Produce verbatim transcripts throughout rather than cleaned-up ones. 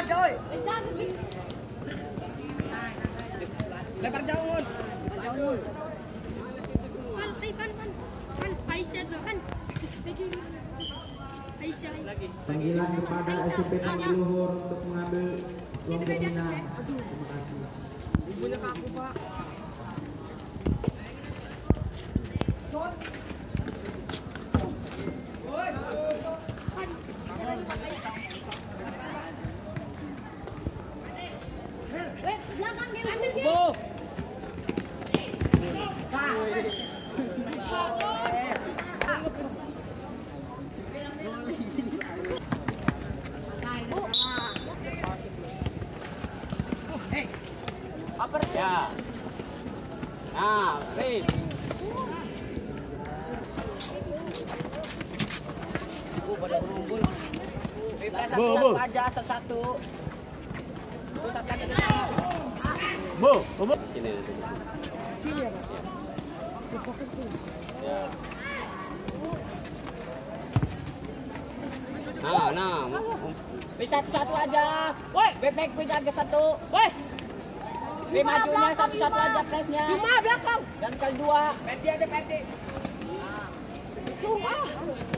coy. Lebar jauh mun. Jauh. Pan, pan, pan. Pan, Aisyah tuh kan. Aisyah. Panggilan kepada S U P Pagi Luhur untuk mengambil uang pembinaan. Terima kasih. Ibunya ke aku, Pak. Belakang dia ambil dia. Bu. Ya. Nah, please. Bu, pada berumpul. Bu, bu. Aja satu-satu. Bu, satu-satu. Bu, bu. Sini nanti. Sini ya, Pak. Ya. Nah, nah. Bisa satu aja. Woi, bebek pindah ke satu. Woi. Be majunya satu-satu aja presnya. Cuma belakang. Dan kali dua. Peti aja peti. Langsung ah.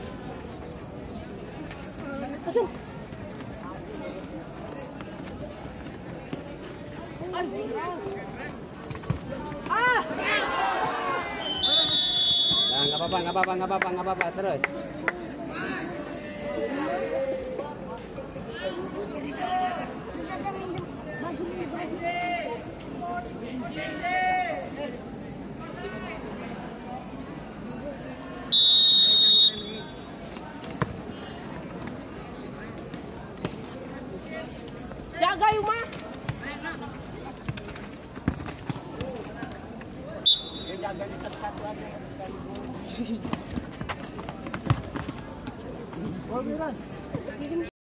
Langsung. Ah. Nah, nggak apa-apa, nggak apa-apa, nggak apa-apa, nggak apa-apa, terus. Jaga Yuma. Dia jaga di satu-satu aja. Gol, Miran.